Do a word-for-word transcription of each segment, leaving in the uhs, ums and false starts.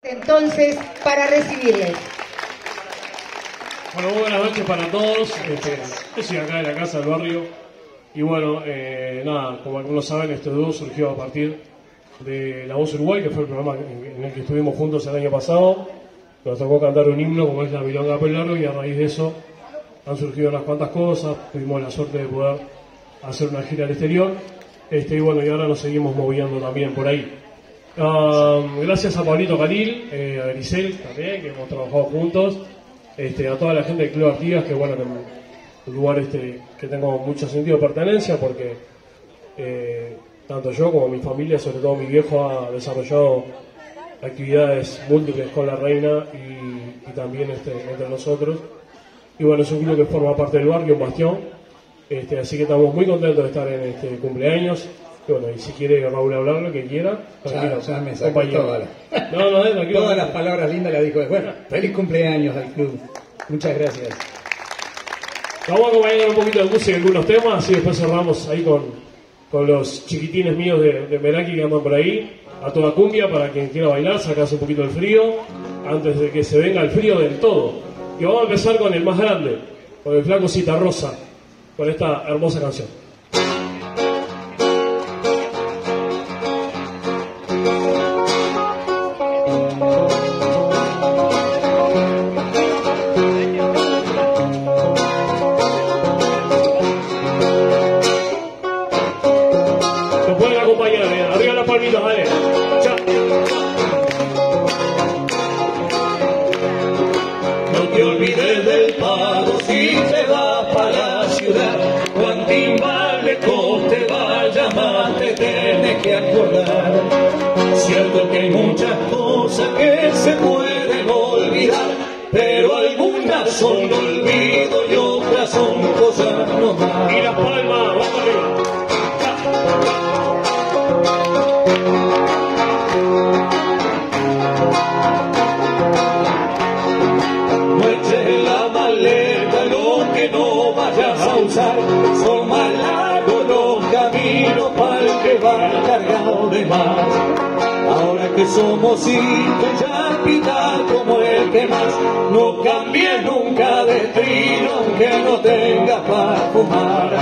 Entonces, para recibirles. Bueno, muy buenas noches para todos. Este, yo soy acá de la casa del barrio. Y bueno, eh, nada, como algunos saben, este dúo surgió a partir de La Voz Uruguay, que fue el programa en el que estuvimos juntos el año pasado. Nos tocó cantar un himno como es la Milonga Pelo Largo, y a raíz de eso han surgido unas cuantas cosas. Tuvimos la suerte de poder hacer una gira al exterior. Este, y bueno, y ahora nos seguimos moviendo también por ahí. Um, gracias a Pablito Calil, eh, a Grisel también, que hemos trabajado juntos, este, a toda la gente del Club Artigas, que bueno, que un lugar este, que tengo mucho sentido de pertenencia, porque eh, tanto yo como mi familia, sobre todo mi viejo, ha desarrollado actividades múltiples con la Reina y, y también este, entre nosotros. Y bueno, es un club que forma parte del barrio, un bastión, este, así que estamos muy contentos de estar en este cumpleaños. Bueno, y si quiere Raúl hablar lo que quiera, tranquilo, ya, ya me sacó todas las, no, no, eh, todas las palabras lindas las dijo. Bueno, feliz cumpleaños al club. Muchas gracias. Vamos a acompañar un poquito de música en algunos temas y después cerramos ahí con, con los chiquitines míos de, de Meraki que andan por ahí, a toda cumbia para quien quiera bailar, sacarse un poquito el frío antes de que se venga el frío del todo. Y vamos a empezar con el más grande, con el Flaco Citarrosa, con esta hermosa canción. Cierto que hay muchas cosas que se pueden olvidar, pero algunas son olvido y otras son cosas normales. Y las palmas, vamos arriba. No eches la maleta lo que no vayas a usar, son más largos los caminos para el que va cargado de más. Ahora que somos cinco ya pita como el que más, no cambies nunca de trino aunque no tengas para fumar.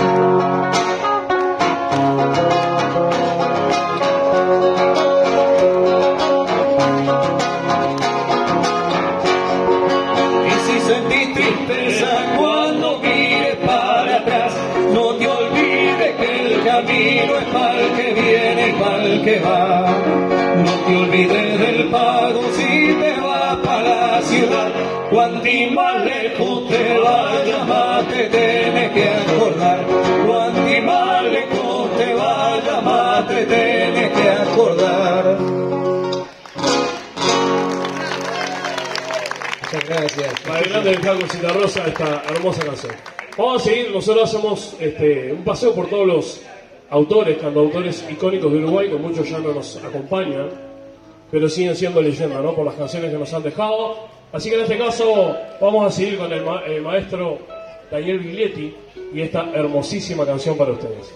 Y si sentís tristeza cuando mires para atrás, no te olvides que el camino es para el que viene y para el que va. No te olvides del pago si te vas para la ciudad, cuanti más lejos te vayas más te tienes que acordar, cuanti más lejos te vayas más te tienes que acordar. Muchas gracias. Para el grande del Flaco Citarrosa, esta hermosa canción. Vamos a seguir, nosotros hacemos este, un paseo por todos los autores, cantautores icónicos de Uruguay, que muchos ya no nos acompañan, pero siguen siendo leyenda, ¿no? Por las canciones que nos han dejado. Así que en este caso vamos a seguir con el, ma el maestro Daniel Biglietti y esta hermosísima canción para ustedes.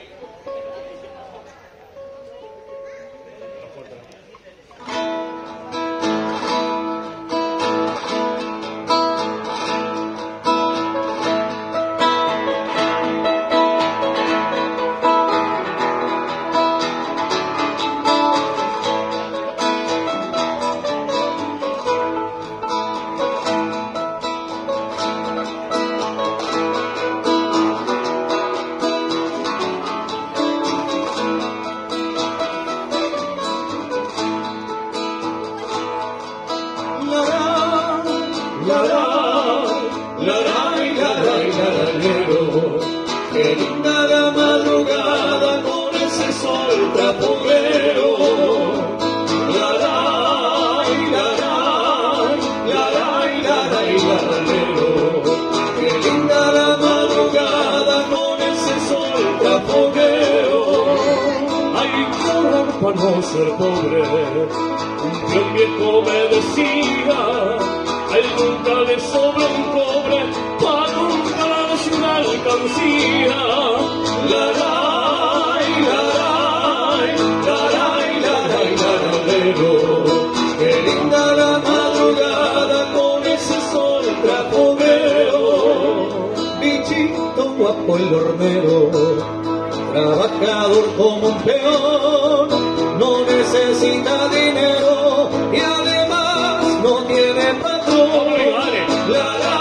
Qué linda la madrugada con ese sol trapolero. La la la la la la la. Qué linda la madrugada con ese sol trapolero. Hay que ahorrar para no ser pobre. Un peón viejo me decía, a él nunca le sobra un cobre para comprarse una alcancía. La la la la la la la la la. Qué linda linda la madrugada con ese sol trapomero, bichito guapo el hornero, trabajador como un peón, no necesita dinero y además no tiene patrón. La, la,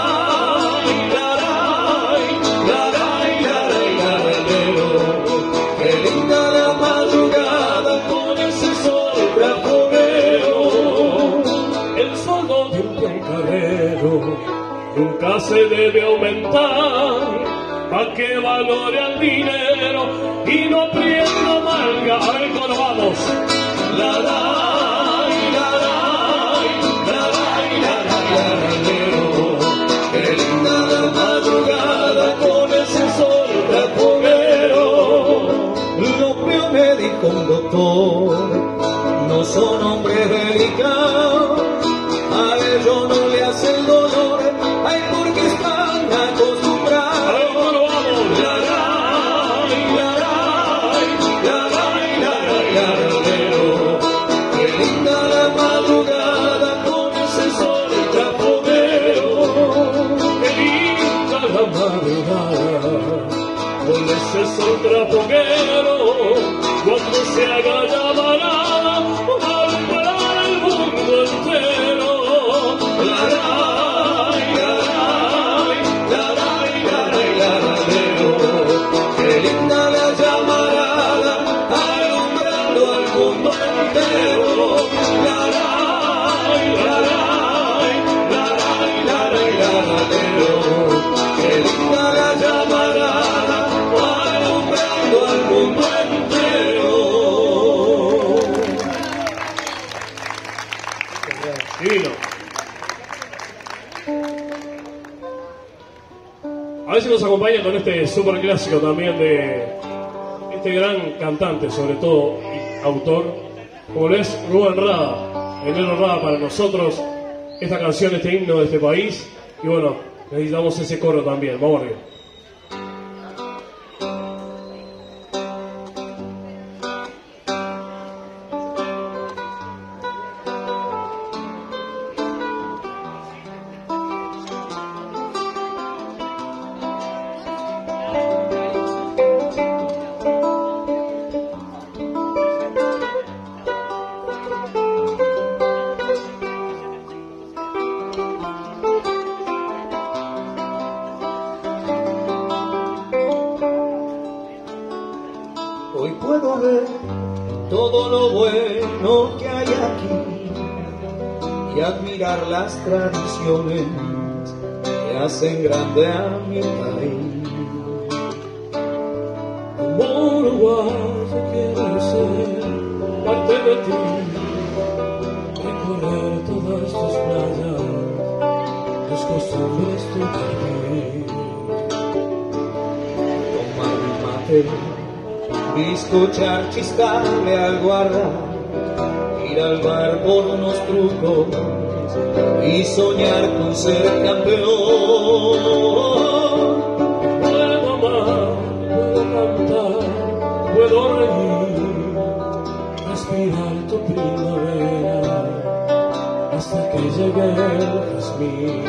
nunca se debe aumentar pa' que valore al dinero y no aprieta malga. A ver cómo vamos. La la la la la la la. Qué linda la madrugada con ese sol trapomero. Lo que me dijo un doctor, no son hombres delicados, a ellos no le hace el dolor, ay, porque están acostumbrados. La la la la la la. Qué linda la madrugada con ese sol trapomero. Qué linda la madrugada con ese sol trapomero, cuando se haga llamarada para el mundo entero. La la la la la la la. Qué linda la llamarada alumbrando al mundo entero. La la la la la la la. Qué linda la llamarada alumbrando al mundo entero. Divino. A ver si nos acompaña con este super clásico también de este gran cantante, sobre todo y autor, como lo es Rubén Rada. Enero Rada para nosotros, esta canción, este himno de este país. Y bueno, necesitamos ese coro también. Vamos arriba. Hoy puedo ver todo lo bueno que hay aquí y admirar las tradiciones que hacen grande a mi país. Como uruguayo quiero ser parte de ti, recorrer todas tus playas, tus costumbres, tu jardín. Tomar mi mate, bizcochar, chistarle al guarda, ir al bar por unos trucos y soñar con ser campeón. Puedo amar, puedo cantar, puedo reír, respirar tu primavera hasta que llegue el jazmín.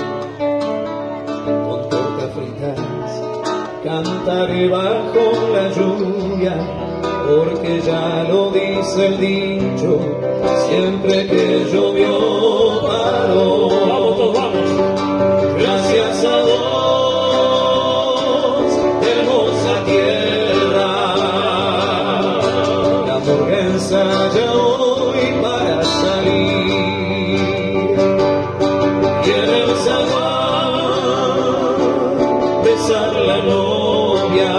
Con torta fritas cantaré bajo la lluvia, porque ya lo dice el dicho, siempre que llovió paró. Vamos todos, vamos. Gracias a Dios, hermosa tierra, la hamburguesa ya hoy para salir, y en el zaguán besar la novia,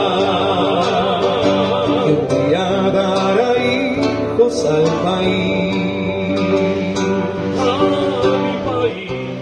y un día dará hijos al país. A mi país,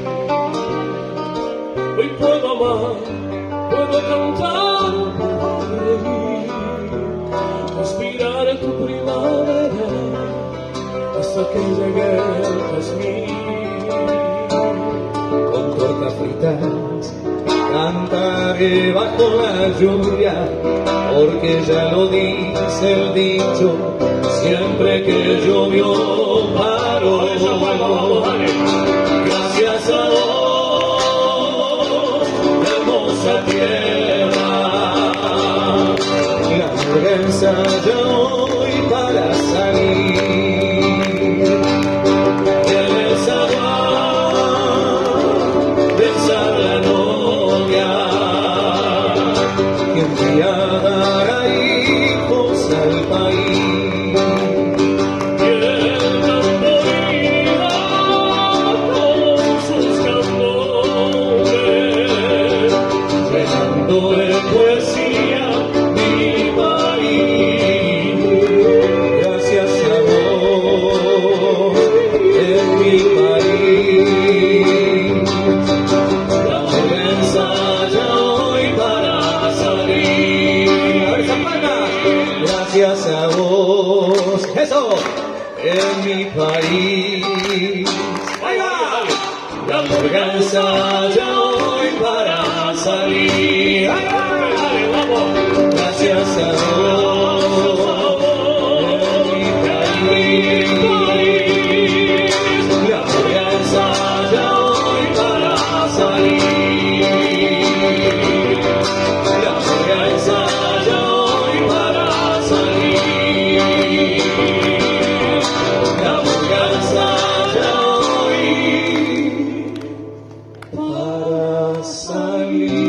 hoy puedo amar, puedo cantar, puedo reír, respirar tu primavera hasta que llegue el jazmín. Con tortas fritas cantaré bajo la lluvia, porque ya lo dice el dicho, siempre que llovió paró. Gracias a vos, hermosa tierra, la hamburguesa ya hoy para salir. Tienes agua, besar la novia, quien te dará hijos al país. De poesía mi país, gracias a vos en mi país, la vergüenza ya hoy para salir. A ver, Zapana. Gracias a vos, eso, en mi país, ahí va, la vergüenza ya hoy para salir. ¡Ay, ay, vamos! Gracias a Dios, en mi país, la vergüenza ya hoy para salir. La vergüenza ya hoy para salir. La vergüenza ya hoy para salir.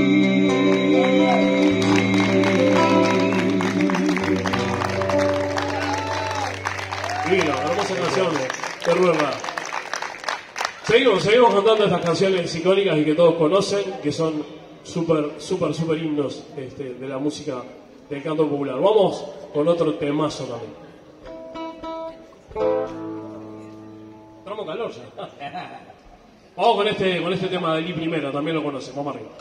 Qué rueda. Seguimos, seguimos cantando estas canciones icónicas y que todos conocen, que son súper, súper, súper himnos este, de la música del canto popular. Vamos con otro temazo también. Entramos calor ya. Vamos con este, con este tema de Lee Primera, también lo conocen, vamos arriba.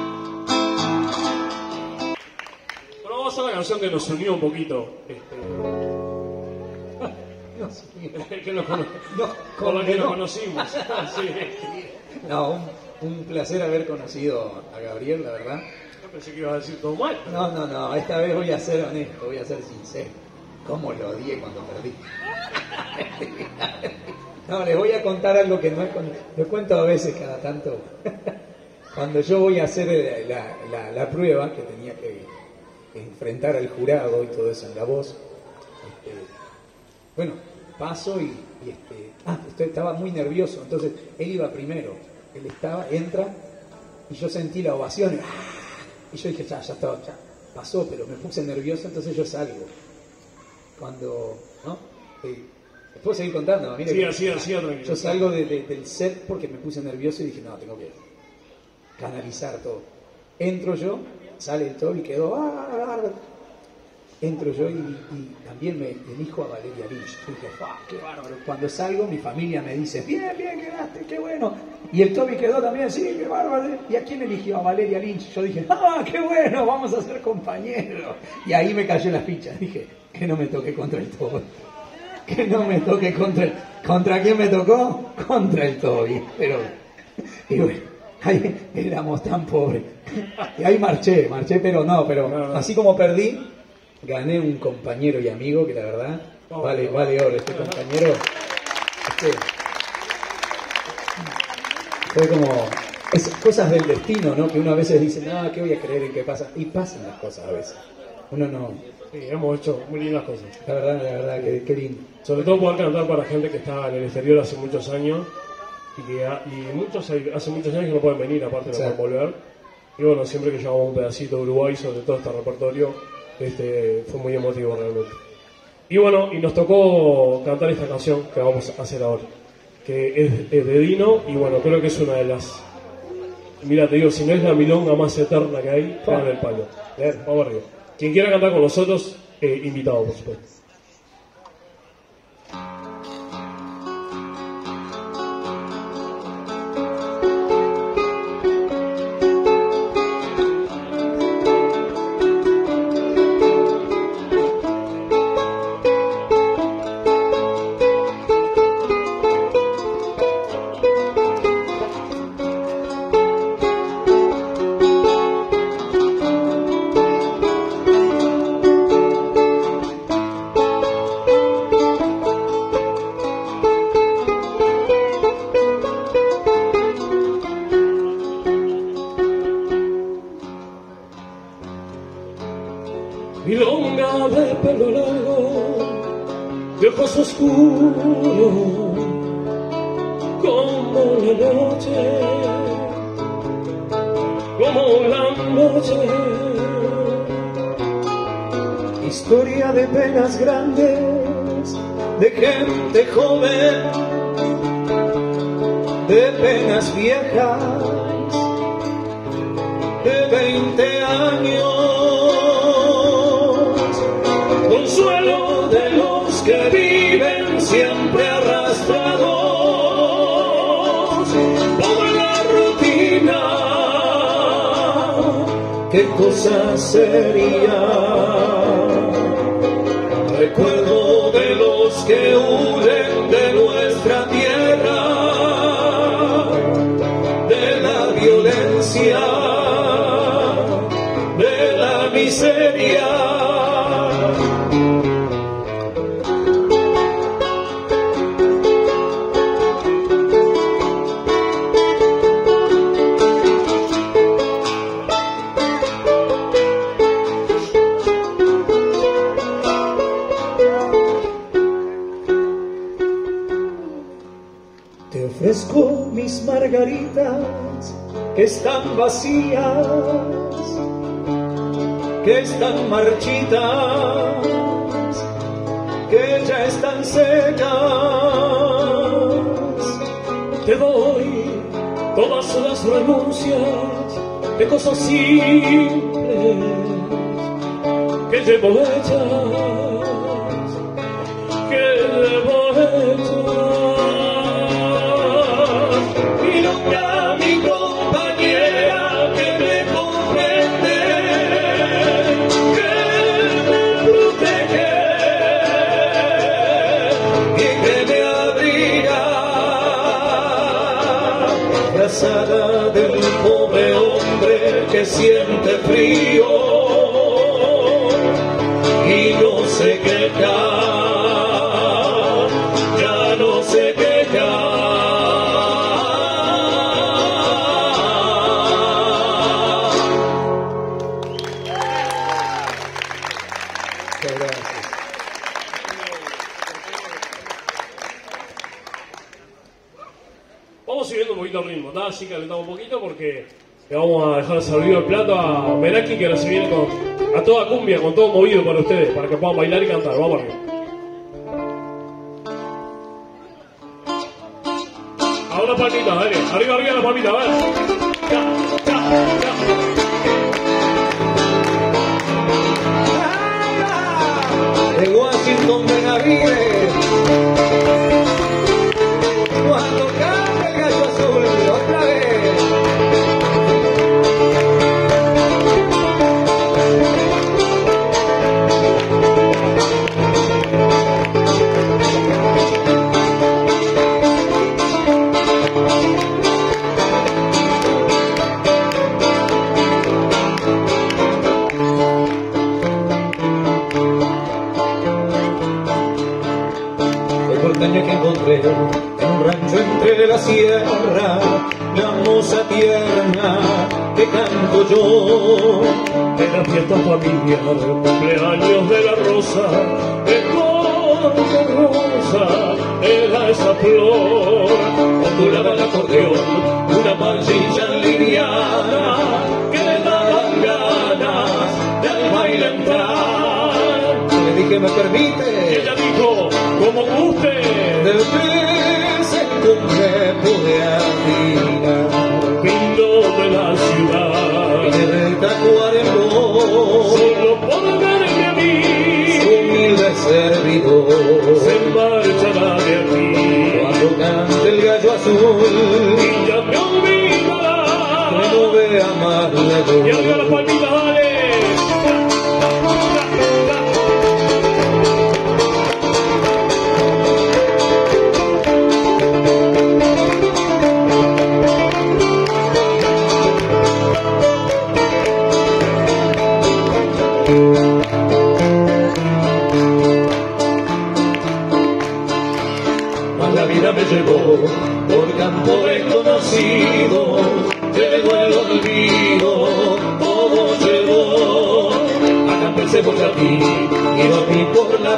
Bueno, vamos a hacer la canción que nos unió un poquito. Este, que nos cono no, con la que nos no. conocimos. Sí. No, un, un placer haber conocido a Gabriel, la verdad. Yo pensé que iba a decir todo mal. No, no, no, esta vez voy a ser honesto, voy a ser sincero. ¿Cómo lo odié cuando perdí? No, les voy a contar algo que no es con... Lo cuento a veces cada tanto. Cuando yo voy a hacer la, la, la prueba, que tenía que enfrentar al jurado y todo eso en La Voz, este, bueno, paso y, y este, ah, usted estaba muy nervioso, entonces él iba primero, él estaba, entra y yo sentí la ovación, ¡ah! Y yo dije, ya, ya está, ya pasó, pero me puse nervioso, entonces yo salgo. Cuando, ¿no? Eh, ¿puedo seguir contando? Mire, sí, así, así, tranquilo. Yo salgo de, de, del set porque me puse nervioso y dije, no, tengo que canalizar todo. Entro yo, sale el todo y quedó, ¡ah! Entro yo y, y también me elijo a Valeria Lynch. Yo dije, ¡ah, qué bárbaro! Cuando salgo, mi familia me dice, bien, bien, quedaste, qué bueno. Y el Toby quedó también, sí, qué bárbaro. ¿Y a quién eligió? A Valeria Lynch. Yo dije, ¡ah, qué bueno! Vamos a ser compañeros. Y ahí me cayó la ficha. Dije, que no me toque contra el Toby. Que no me toque contra el... ¿Contra quién me tocó? Contra el Toby. Pero, y bueno, ahí éramos tan pobres. Y ahí marché, marché, pero no, pero así como perdí, gané un compañero y amigo que la verdad vale, vale oro. Este compañero este, fue como es, cosas del destino, ¿no? Que uno a veces dice, no, ¿qué voy a creer en qué pasa? Y pasan las cosas a veces. Uno no... Sí, hemos hecho muy lindas cosas. La verdad, la verdad, que, que lindo. Sobre todo poder cantar para gente que está en el exterior hace muchos años y que ha, y muchos hace muchos años que no pueden venir, aparte no pueden volver. Y bueno, siempre que llevamos un pedacito de Uruguay sobre todo este repertorio, este fue muy emotivo realmente. Y bueno, y nos tocó cantar esta canción que vamos a hacer ahora, que es, es de Dino, y bueno, creo que es una de las... Mira, te digo, si no es la milonga más eterna que hay, pon el palo. Vamos arriba. Quien quiera cantar con nosotros, eh, invitado, por supuesto. Thank de pelo largo, de ojos oscuros, como la noche, como la noche. Historia de penas grandes, de gente joven, de penas viejas, de veinte años, consuelo de los que viven siempre arrastrados por la rutina. ¿Qué cosa sería? Recuerdo de los que huyen de nuestra tierra, de la violencia, de la miseria. Te ofrezco mis margaritas que están vacías, que están marchitas, que ya están secas. Te doy todas las renuncias de cosas simples que llevo hechas, que llevo hechas. Y nunca mi compañera que me comprende, que me protege y que me abriga, abrazada del pobre hombre que siente frío y no se queja, ya no se queja. Vamos subiendo un poquito el ritmo, ¿tá? Así calentamos un poquito porque le vamos a dejar servido el plato a Meraki, que ahora se viene con, a toda cumbia, con todo movido para ustedes, para que puedan bailar y cantar. Vamos arriba. A una palmita, dale. Arriba, arriba la palmita, vale. Ya, ya, ya. De Washington Benavides, cuando canta el gallo azul, otra vez. Porteña que encontré en un rancho entre la sierra, la moza tierna que canto yo. En la fiesta familiar, cumpleaños de la rosa, el color de rosa era esa flor. Ondulaba el acordeón, una marchilla liviana que le daban ganas de al baile entrar. Le dije, ¿me permite? Y ella dijo, como guste. Del presente me pude afinar, Vino de la ciudad, y de Tacuarembó, solo por verme a mí, su humilde servidor. se marchará de aquí. Cuando cante el gallo azul, Y ya me olvidará. que no vea más la Y arriba las palmitas, dale. Mas la vida me llevó por campo desconocido, llegó el olvido, todo llegó. Acá empecé por ti y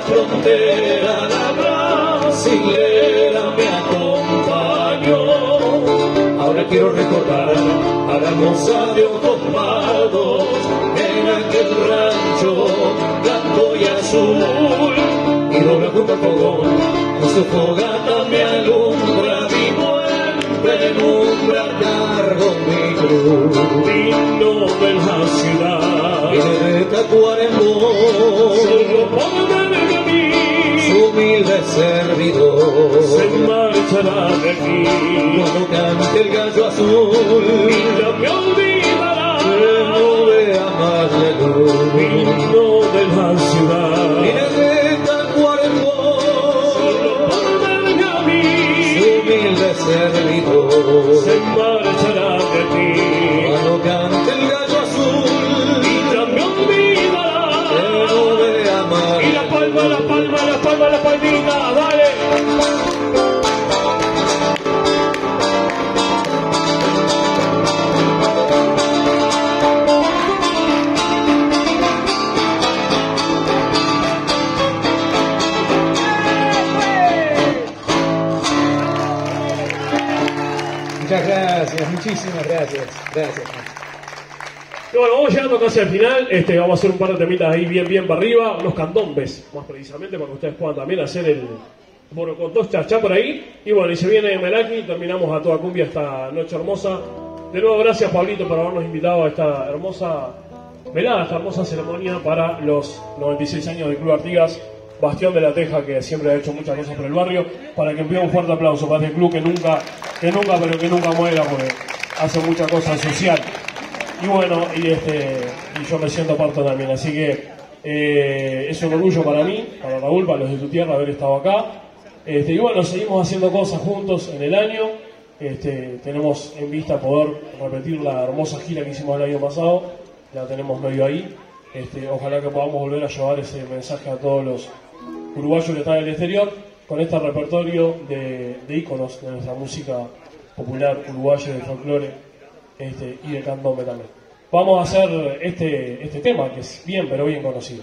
frontera la brasilera me acompañó. Ahora quiero recordar a la moza de ojos pardos en aquel rancho blanco y azul. Y dobla junto al fogón, con su fogata me alumbra, vivo en penumbra, cargo mi cruz. Vino de la ciudad, Viene de Tacuarembó, solo por tener a mí, su humilde servidor. se marchará de aquí. Cuando cante el gallo azul, Y no me olvidará, que no vea más la luz. vino de la ciudad, Viene de Tacuarembó, solo por tener a mí, su humilde servidor. se marchará de ti. Cuando cante el gallo azul, Y no me olvidará. que no vea más Y la palma, la palma, la palma, la palmita, dale. Muchas gracias, muchísimas gracias. Gracias. Y bueno, vamos llegando casi al final. Este, vamos a hacer un par de temitas ahí bien, bien para arriba. Unos candombes, más precisamente, para que ustedes puedan también hacer el bueno con dos chachá por ahí. Y bueno, y se viene Melaki. Terminamos a toda cumbia esta noche hermosa. De nuevo, gracias Pablito por habernos invitado a esta hermosa velada, esta hermosa ceremonia para los noventa y seis años del Club Artigas, bastión de la Teja, que siempre ha hecho muchas cosas por el barrio. Para que envíe un fuerte aplauso para este club que nunca, que nunca, pero que nunca muera, porque hace mucha cosa social. Y bueno, y este y yo me siento parte también, así que eh, es un orgullo para mí, para Raúl, para los de tu tierra, haber estado acá. Este, y bueno, seguimos haciendo cosas juntos en el año. Este, tenemos en vista poder repetir la hermosa gira que hicimos el año pasado, la tenemos medio ahí. Este, ojalá que podamos volver a llevar ese mensaje a todos los uruguayos que están en el exterior, con este repertorio de, de íconos de nuestra música popular uruguaya, de folclore este, y de candombe también. Vamos a hacer este, este tema que es bien, pero bien conocido.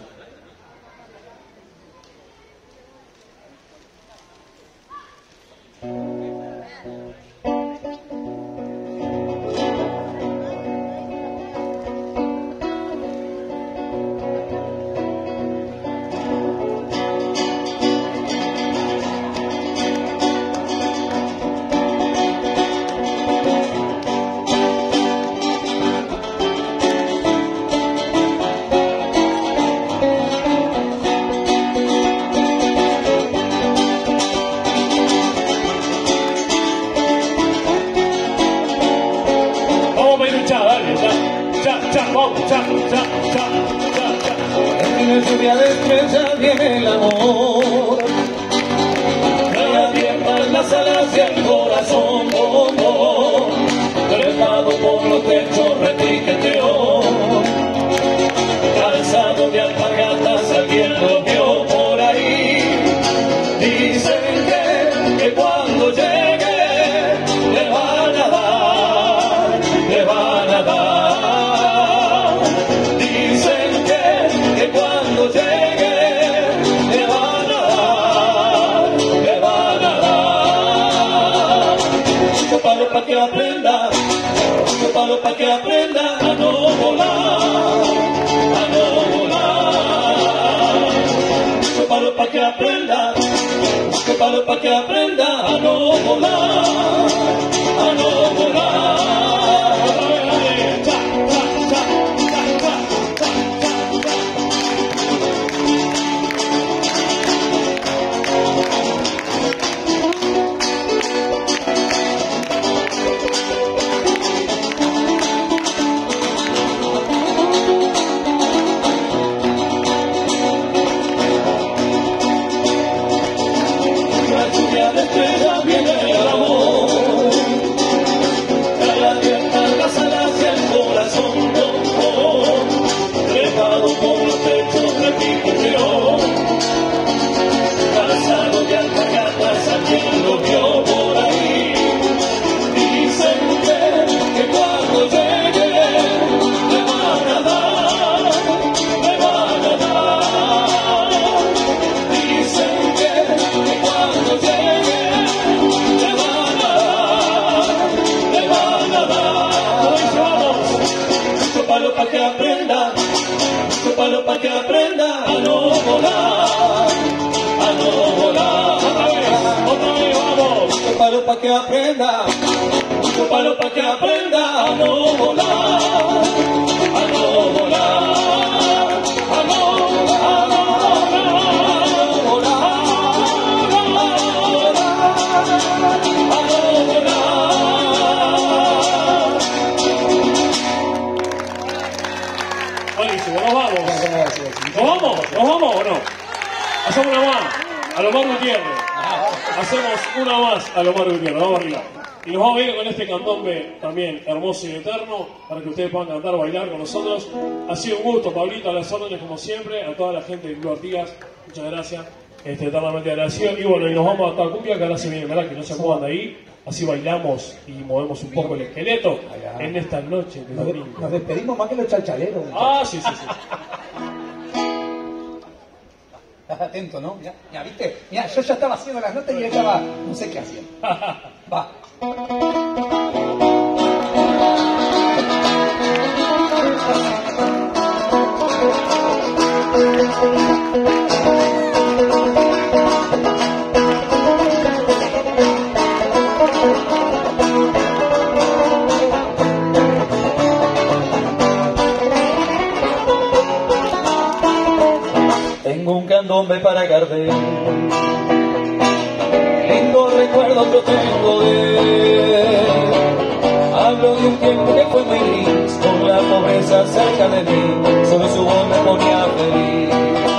En la lluvia de estrellas viene el amor, me abiertas las alas y el corazón, bombón, trepado por los techos repiqueteo, calzado de alpargatas, alguien lo vio por ahí. Dicen que, que cuando llegue le van a dar, le van a dar. Cuando llegue le van a dar, le van a dar. Chupalo pa' que aprenda, chupalo pa' que aprenda a no volar, a no volar. Chupalo pa' que aprenda, chupalo pa' que aprenda a no volar, a no volar. La lluvia de estrellas viene el amor. prenda, un palo para que aprenda a no volar, a no volar, a no volar, a no volar, a no volar. Buenísimo, nos vamos. ¿Nos vamos? ¿Nos vamos o no? Hacemos una más, a lo Mar Gutiérrez. Hacemos una más a lo Mar Gutiérrez, vamos arriba. Y nos vamos a ir con este candombe también hermoso y eterno, para que ustedes puedan cantar, bailar con nosotros. Ha sido un gusto, Pablito, a las órdenes como siempre, a toda la gente de Club Artigas, muchas gracias, este, eternamente agradecido. Y bueno, y nos vamos a toda cumbia, que ahora se viene, ¿verdad? Que no se acuerdan de ahí, así bailamos y movemos un poco el esqueleto en esta noche de Nos, de- domingo. nos despedimos más que los chalchaleros. Ah, sí, sí, sí. Estás atento, ¿no? Mira, mira, ¿viste? Mira, yo ya estaba haciendo las notas y ella estaba, no sé qué hacía. Va. Tengo un candombe para Gardel, lindo recuerdo yo tengo de él. Hablo de un tiempo que fue muy gris, con la pobreza cerca de mí, solo su voz me ponía feliz.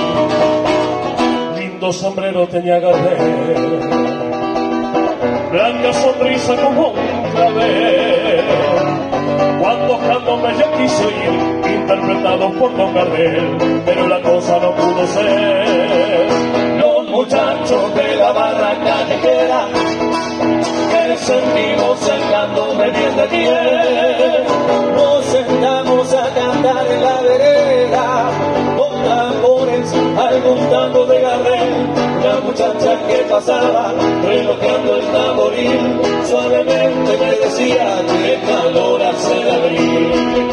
Lindo sombrero tenía Gardel, blanca sonrisa como un clavel. Cuando candombe ya quiso ir, interpretado por Don Gardel, pero la cosa no pudo ser. Los muchachos de la barra callejera, que sentimos el candombe bien de pie, nos sentamos a cantar en la vereda, con tambores, algún tango de Gardel. La muchacha que pasaba, relojeando el tamboril, suavemente me decía que calor hace de abril.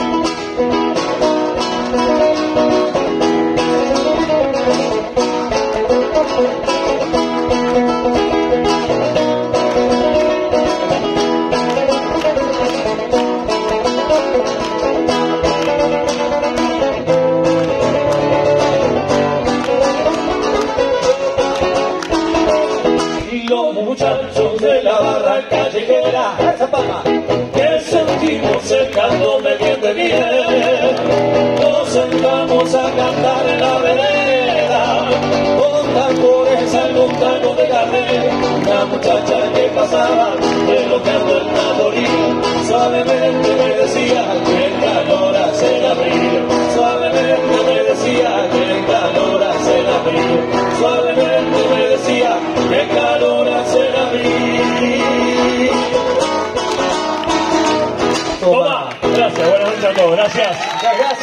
Y los muchachos de la barra callejera, esa palma, que sentimos el candombe bien de bien, nos sentamos a cantar en la vereda, con tambores, algún tango de Gardel. La muchacha que pasaba, relojando el tamboril, suavemente me decía que el calor hace el abril, suavemente me decía que el calor hace el abril, suavemente me decía que el calor hace el abril. Toma, gracias, buenas noches a todos, gracias. Muchas gracias.